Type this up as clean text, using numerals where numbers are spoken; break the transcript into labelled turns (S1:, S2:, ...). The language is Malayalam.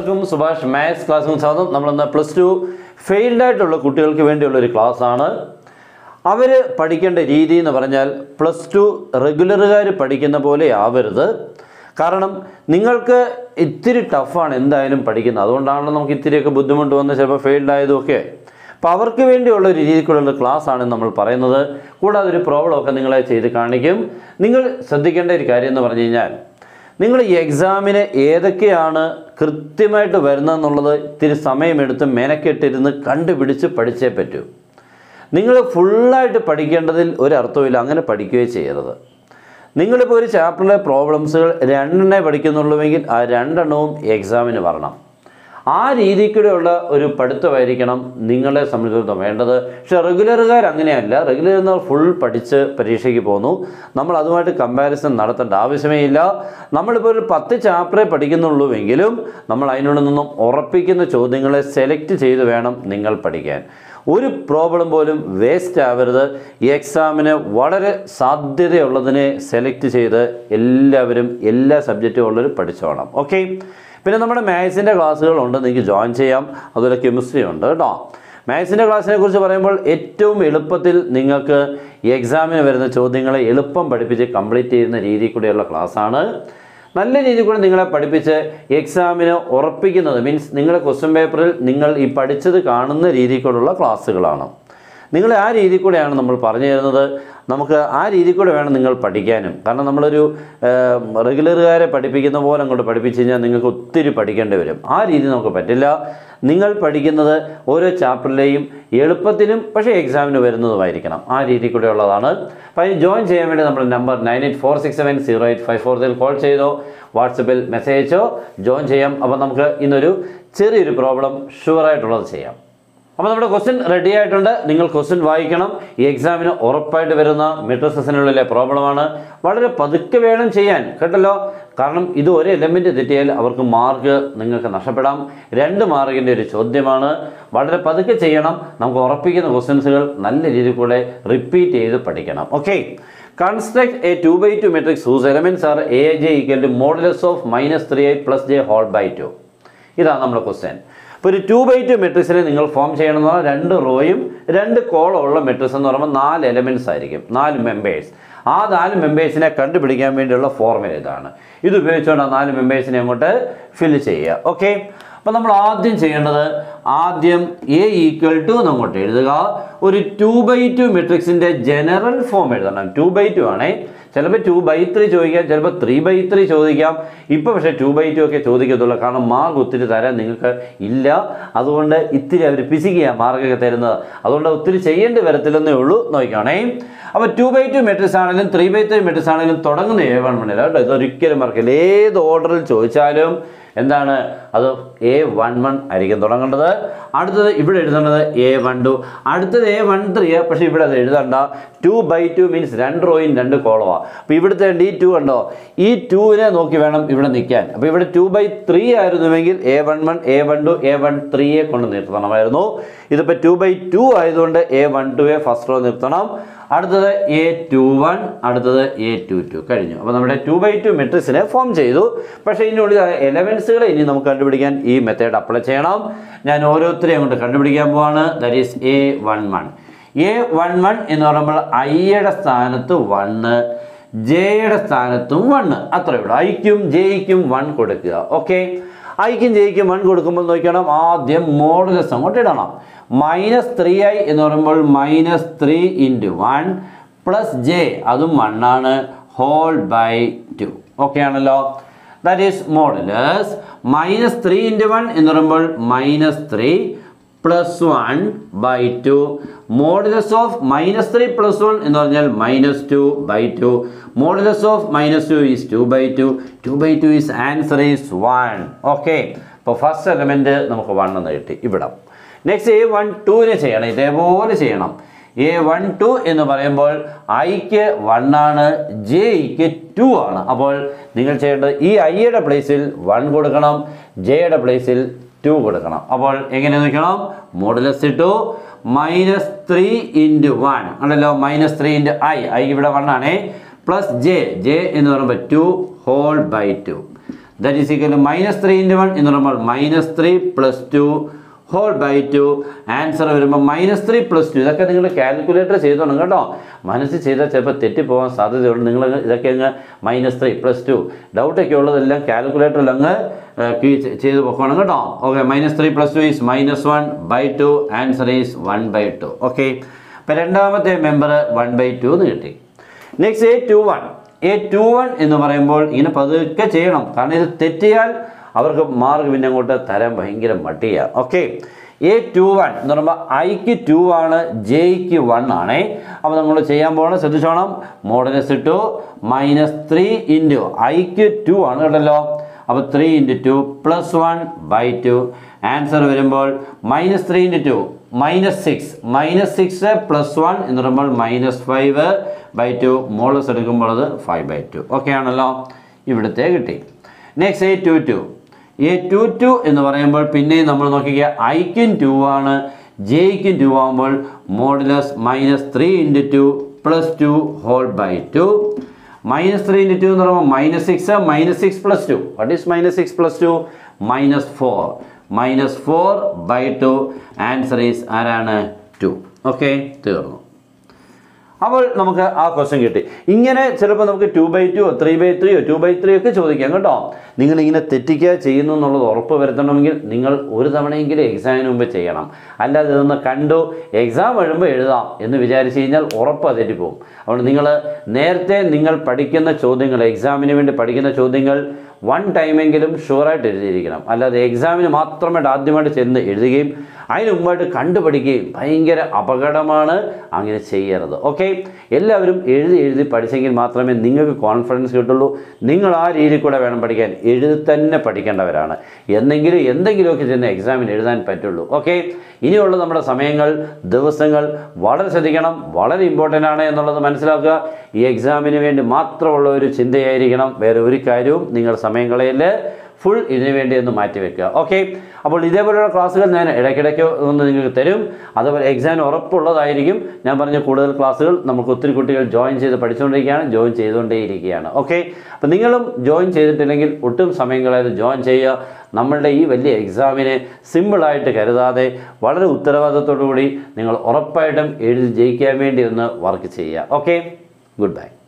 S1: എല്ലാവർക്കും സുഭാഷ് മാത്സ് ക്ലാസ്സിന് സ്വാഗതം. നമ്മളിന്ന് +2 ഫെയിൽഡ് ആയിട്ടുള്ള കുട്ടികൾക്ക് വേണ്ടിയുള്ള ഒരു ക്ലാസ്സാണ്. അവർ പഠിക്കേണ്ട രീതി എന്ന് പറഞ്ഞാൽ +2 റെഗുലറുകാർ പഠിക്കുന്ന പോലെ ആവരുത്. കാരണം നിങ്ങൾക്ക് ഇത്തിരി ടഫാണ് എന്തായാലും പഠിക്കുന്നത്. അതുകൊണ്ടാണല്ലോ നമുക്ക് ഇത്തിരിയൊക്കെ ബുദ്ധിമുട്ട് വന്ന് ചിലപ്പോൾ ഫെയിൽഡ് ആയതുമൊക്കെ. അപ്പോൾ അവർക്ക് വേണ്ടിയുള്ള ഒരു രീതിക്കുള്ള ക്ലാസ്സാണ് നമ്മൾ പറയുന്നത്. കൂടാതെ ഒരു പ്രോബ്ലമൊക്കെ നിങ്ങളെ ചെയ്ത് കാണിക്കും. നിങ്ങൾ ശ്രദ്ധിക്കേണ്ട ഒരു കാര്യം എന്ന് പറഞ്ഞു കഴിഞ്ഞാൽ, നിങ്ങൾ ഈ എക്സാമിന് ഏതൊക്കെയാണ് കൃത്യമായിട്ട് വരുന്നതെന്നുള്ളത് ഇത്തിരി സമയമെടുത്ത് മെനക്കെട്ടിരുന്ന് കണ്ടുപിടിച്ച് പഠിച്ചേ പറ്റൂ. നിങ്ങൾ ഫുള്ളായിട്ട് പഠിക്കേണ്ടതിൽ ഒരർത്ഥമില്ല, അങ്ങനെ പഠിക്കുകയോ ചെയ്യരുത്. നിങ്ങളിപ്പോൾ ഒരു ചാപ്റ്ററിലെ പ്രോബ്ലംസുകൾ 2 പഠിക്കുന്നുള്ളൂവെങ്കിൽ ആ 2 എക്സാമിന് വരണം. ആ രീതിക്കൂടെയുള്ള ഒരു പഠിത്തമായിരിക്കണം നിങ്ങളെ സംബന്ധിച്ചിടത്തോളം വേണ്ടത്. പക്ഷേ റെഗുലറുകാർ അങ്ങനെയല്ല. റെഗുലർ ഫുൾ പഠിച്ച് പരീക്ഷയ്ക്ക് പോകുന്നു. നമ്മൾ അതുമായിട്ട് കമ്പാരിസൺ നടത്തേണ്ട ആവശ്യമേ ഇല്ല. നമ്മളിപ്പോൾ ഒരു 10 ചാപ്റ്ററേ പഠിക്കുന്നുള്ളൂവെങ്കിലും നമ്മൾ അതിനോട് നിന്നും ഉറപ്പിക്കുന്ന ചോദ്യങ്ങളെ സെലക്ട് ചെയ്ത് വേണം നിങ്ങൾ പഠിക്കാൻ. ഒരു പ്രോബ്ലം പോലും വേസ്റ്റ് ആവരുത്. ഈ എക്സാമിന് വളരെ സാധ്യതയുള്ളതിനെ സെലക്ട് ചെയ്ത് എല്ലാവരും എല്ലാ സബ്ജക്റ്റും ഉള്ളവർ പഠിച്ചോണം. ഓക്കെ. പിന്നെ നമ്മുടെ മാത്സിൻ്റെ ക്ലാസ്സുകളുണ്ട്, നിങ്ങൾക്ക് ജോയിൻ ചെയ്യാം. അതുപോലെ കെമിസ്ട്രി ഉണ്ട് കേട്ടോ. മാത്സിൻ്റെ ക്ലാസ്സിനെ കുറിച്ച് പറയുമ്പോൾ ഏറ്റവും എളുപ്പത്തിൽ നിങ്ങൾക്ക് ഈ എക്സാമിന് വരുന്ന ചോദ്യങ്ങളെ എളുപ്പം പഠിപ്പിച്ച് കംപ്ലീറ്റ് ചെയ്യുന്ന രീതിയിൽ കൂടെയുള്ള ക്ലാസ്സാണ്. നല്ല രീതിയിൽ കൂടെ നിങ്ങളെ പഠിപ്പിച്ച് എക്സാമിന് ഉറപ്പിക്കുന്നത് മീൻസ് നിങ്ങളുടെ ക്വസ്റ്റ്യൻ പേപ്പറിൽ നിങ്ങൾ ഈ പഠിച്ചത് കാണുന്ന രീതിയിലുള്ള ക്ലാസ്സുകളാണ്. നിങ്ങൾ ആ രീതിയിൽ കൂടെയാണ് നമ്മൾ പറഞ്ഞു തരുന്നത്. നമുക്ക് ആ രീതിയിൽ കൂടെ വേണം നിങ്ങൾ പഠിക്കാനും. കാരണം നമ്മളൊരു റെഗുലറുകാരെ പഠിപ്പിക്കുന്ന പോലെ അങ്ങോട്ട് പഠിപ്പിച്ച് കഴിഞ്ഞാൽ നിങ്ങൾക്ക് ഒത്തിരി പഠിക്കേണ്ടി വരും. ആ രീതി നമുക്ക് പറ്റില്ല. നിങ്ങൾ പഠിക്കുന്നത് ഓരോ ചാപ്റ്ററിലെയും എളുപ്പത്തിനും പക്ഷേ എക്സാമിന് വരുന്നതുമായിരിക്കണം. ആ രീതിയിൽ കൂടെ ഉള്ളതാണ്. അപ്പോൾ അതിന് ജോയിൻ ചെയ്യാൻ വേണ്ടി നമ്മുടെ നമ്പർ 9846708540 കോൾ ചെയ്തോ വാട്സപ്പിൽ മെസ്സേജ് അയച്ചോ ജോയിൻ ചെയ്യാം. അപ്പോൾ നമുക്ക് ഇന്നൊരു ചെറിയൊരു പ്രോബ്ലം ഷുവറായിട്ടുള്ളത് ചെയ്യാം. അപ്പോൾ നമ്മുടെ ക്വസ്റ്റ്യൻ റെഡി ആയിട്ടുണ്ട്. നിങ്ങൾ ക്വസ്റ്റ്യൻ വായിക്കണം. ഈ എക്സാമിന് ഉറപ്പായിട്ട് വരുന്ന മെട്രിസസിനുള്ളിലെ പ്രോബ്ലമാണ്. വളരെ പതുക്കെ വേണം ചെയ്യാൻ കേട്ടല്ലോ. കാരണം ഇത് ഒരു എലമെൻറ്റ് തെറ്റിയാൽ അവർക്ക് മാർക്ക് നിങ്ങൾക്ക് നഷ്ടപ്പെടാം. 2 മാർക്കിൻ്റെ ഒരു ചോദ്യമാണ്. വളരെ പതുക്കെ ചെയ്യണം. നമുക്ക് ഉറപ്പിക്കുന്ന ക്വസ്റ്റ്യൻസുകൾ നല്ല രീതിയിൽ കൂടെ റിപ്പീറ്റ് ചെയ്ത് പഠിക്കണം. Okay. Construct a 2/2 matrix whose elements are Aij equal to modulus of -3i plus j whole by 2. ഇതാണ് നമ്മുടെ ക്വസ്റ്റ്യൻ. ഇപ്പോൾ ഒരു 2/2 മെട്രിക്സിനെ നിങ്ങൾ ഫോം ചെയ്യണമെന്ന് പറഞ്ഞാൽ 2 റോയും 2 കോളം ഉള്ള മെട്രിക്സ് എന്ന് പറയുമ്പോൾ 4 എലമെൻറ്റ്സ് ആയിരിക്കും, 4 മെമ്പേഴ്സ്. ആ 4 മെമ്പേഴ്സിനെ കണ്ടുപിടിക്കാൻ വേണ്ടിയുള്ള ഫോർമുല ഇതാണ്. ഇത് ഉപയോഗിച്ചുകൊണ്ട് ആ 4 മെമ്പേഴ്സിനെ അങ്ങോട്ട് ഫില്ല് ചെയ്യുക. ഓക്കെ. അപ്പോൾ നമ്മൾ ആദ്യം ചെയ്യേണ്ടത് ആദ്യം A = അങ്ങോട്ട് എഴുതുക. ഒരു 2/2 മെട്രിക്സിൻ്റെ ജനറൽ ഫോം എഴുതണം. 2/2 ആണേ. ചിലപ്പോൾ 2/3 ചോദിക്കാം, ചിലപ്പോൾ 3/3 ചോദിക്കാം. ഇപ്പോൾ പക്ഷേ 2/2 ഒക്കെ ചോദിക്കത്തുള്ളൂ. കാരണം മാർക്ക് ഒത്തിരി തരാൻ നിങ്ങൾക്ക് ഇല്ല. അതുകൊണ്ട് ഇത്തിരി അവർ പിശിക്കുക മാർക്കൊക്കെ തരുന്നത്. അതുകൊണ്ട് ഒത്തിരി ചെയ്യേണ്ടി വരത്തില്ലെന്നേ ഉള്ളൂ. നോക്കിക്കോണേ. അപ്പോൾ 2/2 മെട്രിക്സ് ആണെങ്കിലും 3/3 മെട്രിക്സ് ആണെങ്കിലും തുടങ്ങുന്ന A11 കേട്ടോ. ഇതൊരിക്കലും മറക്കില്ല. ഏത് ഓർഡറിൽ ചോദിച്ചാലും എന്താണ് അത് A11 ആയിരിക്കും തുടങ്ങേണ്ടത്. അടുത്തത് ഇവിടെ എഴുതേണ്ടത് A12, അടുത്തത് A13. പക്ഷേ ഇവിടെ അത് എഴുതണ്ട. 2/2 മീൻസ് 2 റോയും 2 കോളമാണ്. അപ്പോൾ ഇവിടുത്തെ ഈ 2 ഉണ്ടോ, ഈ 2നെ നോക്കി വേണം ഇവിടെ നിൽക്കാൻ. അപ്പോൾ ഇവിടെ 2/3 ആയിരുന്നുവെങ്കിൽ A11, A12, A13 കൊണ്ട് നിർത്തണമായിരുന്നു. ഇതിപ്പോൾ 2/2 ആയതുകൊണ്ട് A12 ഫസ്റ്റ് റോ നിർത്തണം. അടുത്തത് A21, അടുത്തത് A22 കഴിഞ്ഞു. അപ്പോൾ നമ്മുടെ 2/2 മെട്രിക്സിനെ ഫോം ചെയ്തു. പക്ഷേ ഇതിനുള്ളിൽ എലമെൻസുകളെ ഇനി നമുക്ക് കണ്ടുപിടിക്കാൻ ഈ മെത്തേഡ് അപ്ലൈ ചെയ്യണം. ഞാൻ ഓരോരുത്തരെയും അങ്ങോട്ട് കണ്ടുപിടിക്കാൻ പോവാണ്. That is A11. A11 എന്ന് പറയുമ്പോൾ ഐയുടെ സ്ഥാനത്ത് 1, ജെയുടെ സ്ഥാനത്തും 1. അത്രയേ ഉള്ളൂ. ഐക്കും ജെയ്ക്കും 1 കൊടുക്കുക. ഓക്കെ. ഐക്കും ജെയ്ക്കും 1 കൊടുക്കുമ്പോൾ നോക്കണം, ആദ്യം മോഡുലസ് അങ്ങോട്ട് ഇടണം. -3i എന്ന് പറയുമ്പോൾ -3 × 1 പ്ലസ് ജെ, അതും 1 ആണ്, ഹോൾ ബൈ 2. ഓക്കെ ആണല്ലോ. That is modulus. -3 × 1 എന്ന് പറയുമ്പോൾ -3 plus 1 by 2. Modulus of -3 plus 1 എന്ന് പറഞ്ഞാൽ -2 by 2. Modulus of -2 is 2/2. 2/2 is answer is 1. Okay. അപ്പോൾ ഫസ്റ്റ് എലമെൻറ്റ് നമുക്ക് 1 എന്ന് കിട്ടി ഇവിടെ. നെക്സ്റ്റ് A12നെ ചെയ്യണം. ഇതേപോലെ ചെയ്യണം. A12 എന്ന് പറയുമ്പോൾ ഐക്ക് 1 ആണ്, ജെയ്ക്ക് 2 ആണ്. അപ്പോൾ നിങ്ങൾ ചെയ്യേണ്ടത് ഈ ഐയുടെ പ്ലേസിൽ 1 കൊടുക്കണം, ജെയുടെ പ്ലേസിൽ 2 കൊടുക്കണം. അപ്പോൾ എങ്ങനെ നോക്കണം, മോഡുലസ് ഇട്ടു. -3 × 1 ആണല്ലോ, -3 × ഐ ഇവിടെ 1 ആണേ, പ്ലസ് ജെ എന്ന് പറയുമ്പോൾ 2 whole by 2. That is equal to -3 into 1 എന്ന് പറയുമ്പോൾ -3 + 2 ഹോൾ ബൈ 2. ആൻസർ വരുമ്പോൾ -3 + 2. ഇതൊക്കെ നിങ്ങൾ കാൽക്കുലേറ്റർ ചെയ്തോണം കേട്ടോ. മനസ്സിൽ ചെയ്താൽ ചിലപ്പോൾ തെറ്റിപ്പോകാൻ സാധ്യതയുണ്ട്. നിങ്ങൾ ഇതൊക്കെ അങ്ങ് -3 + 2 ഡൗട്ടൊക്കെ ഉള്ളതെല്ലാം കാൽക്കുലേറ്ററിൽ അങ്ങ് ചെയ്ത് പോക്കണം കേട്ടോ. Okay, -3 + 2 is -1/2. Answer is 1/2. Okay, അപ്പോൾ രണ്ടാമത്തെ മെമ്പർ 1/2 എന്ന് കിട്ടി. നെക്സ്റ്റ് A21 എന്ന് പറയുമ്പോൾ ഇങ്ങനെ പതുക്കെ ചെയ്യണം, കാരണം ഇത് തെറ്റിയാൽ അവർക്ക് മാർക്ക് പിന്നെ അങ്ങോട്ട് തരാൻ ഭയങ്കര മടിയാണ്. ഓക്കെ, A21 എന്ന് പറയുമ്പോൾ ഐക്ക് 2 ആണ്, ജെയ്ക്ക് 1 ആണേ. അപ്പോൾ നമ്മൾ ചെയ്യാൻ പോകണം, ശ്രദ്ധിച്ചോണം. മോഡലസ് ഇട്ടു -3 into ഐക്ക് 2 ആണ് കേട്ടല്ലോ. അപ്പോൾ 3 into 2 + 1/2. ആൻസർ വരുമ്പോൾ -3 into 2 -6 + 1 എന്ന് പറയുമ്പോൾ -5/2. മോഡലസ് എടുക്കുമ്പോൾ അത് 5/2. ഓക്കെ ആണല്ലോ, ഇവിടുത്തെ കിട്ടി. നെക്സ്റ്റ് A22 എന്ന് പറയുമ്പോൾ പിന്നെയും നമ്മൾ നോക്കിക്കുക, ഐക്കും 2 ആണ്, ജെയ്ക്കും 2 ആകുമ്പോൾ modulus -3 into 2 + 2 whole by 2. -3 into 2 എന്ന് പറയുമ്പോൾ -6 + 2. What is -6 + 2? -4. -4/2. ആൻസർ ഈസ് ആരാണ്? 2. ഓക്കെ, തീർന്നു. അപ്പോൾ നമുക്ക് ആ ക്വസ്റ്റ്യൻ കിട്ടി. ഇങ്ങനെ ചിലപ്പോൾ നമുക്ക് 2/2 3/3 2/3 ഒക്കെ ചോദിക്കാം കേട്ടോ. നിങ്ങളിങ്ങനെ തെറ്റിക്കുക ചെയ്യുന്നു എന്നുള്ളത് ഉറപ്പ് വരുത്തണമെങ്കിൽ നിങ്ങൾ ഒരു തവണയെങ്കിലും എക്സാമിന് മുമ്പ് ചെയ്യണം. അല്ലാതെ ഇതൊന്ന് കണ്ടു എക്സാം വരുമ്പോൾ എഴുതാം എന്ന് വിചാരിച്ച് കഴിഞ്ഞാൽ ഉറപ്പാണ് തെറ്റിപ്പോവും. അതുകൊണ്ട് നിങ്ങൾ നേരത്തെ നിങ്ങൾ പഠിക്കുന്ന ചോദ്യങ്ങൾ, എക്സാമിന് വേണ്ടി പഠിക്കുന്ന ചോദ്യങ്ങൾ 1 ടൈമെങ്കിലും ഷുവറായിട്ട് എഴുതിയിരിക്കണം. അല്ലാതെ എക്സാമിന് മാത്രമായിട്ട് ആദ്യമായിട്ട് ചെന്ന് എഴുതുകയും അതിന് മുമ്പായിട്ട് കണ്ടുപഠിക്കുകയും ഭയങ്കര അപകടമാണ്. അങ്ങനെ ചെയ്യരുത്. ഓക്കെ, എല്ലാവരും എഴുതി പഠിച്ചെങ്കിൽ മാത്രമേ നിങ്ങൾക്ക് കോൺഫിഡൻസ് കിട്ടുള്ളൂ. നിങ്ങൾ ആ രീതിയിൽ കൂടെ വേണം പഠിക്കാൻ. എഴുതി തന്നെ പഠിക്കേണ്ടവരാണ്. എന്തെങ്കിലുമൊക്കെ ചെന്ന് എക്സാമിന് എഴുതാൻ പറ്റുള്ളൂ. ഓക്കെ, ഇനിയുള്ള നമ്മുടെ സമയങ്ങൾ, ദിവസങ്ങൾ വളരെ ശ്രദ്ധിക്കണം. വളരെ ഇമ്പോർട്ടൻ്റ് ആണ് എന്നുള്ളത് മനസ്സിലാക്കുക. ഈ എക്സാമിന് വേണ്ടി മാത്രമുള്ള ഒരു ചിന്തയായിരിക്കണം. വേറെ ഒരു കാര്യവും നിങ്ങൾ സമയം കളയല്. ഫുൾ ഇതിനു വേണ്ടി ഒന്ന് മാറ്റിവെക്കുക. ഓക്കെ, അപ്പോൾ ഇതേപോലെയുള്ള ക്ലാസ്സുകൾ ഞാൻ ഇടയ്ക്കിടയ്ക്ക് ഒന്ന് നിങ്ങൾക്ക് തരും. അതുപോലെ എക്സാമിന് ഉറപ്പുള്ളതായിരിക്കും. ഞാൻ പറഞ്ഞ കൂടുതൽ ക്ലാസ്സുകൾ നമുക്ക് ഒത്തിരി കുട്ടികൾ ജോയിൻ ചെയ്ത് പഠിച്ചുകൊണ്ടിരിക്കുകയാണ്, ജോയിൻ ചെയ്തുകൊണ്ടേയിരിക്കുകയാണ്. ഓക്കെ, അപ്പോൾ നിങ്ങളും ജോയിൻ ചെയ്തിട്ടില്ലെങ്കിൽ ഒട്ടും സമയം കളയാതെ ജോയിൻ ചെയ്യുക. നമ്മളുടെ ഈ വലിയ എക്സാമിനെ സിമ്പിളായിട്ട് കരുതാതെ വളരെ ഉത്തരവാദിത്തത്തോടു കൂടി നിങ്ങൾ ഉറപ്പായിട്ടും എഴുതി ജയിക്കാൻ വേണ്ടി ഒന്ന് വർക്ക് ചെയ്യുക. Okay, good by.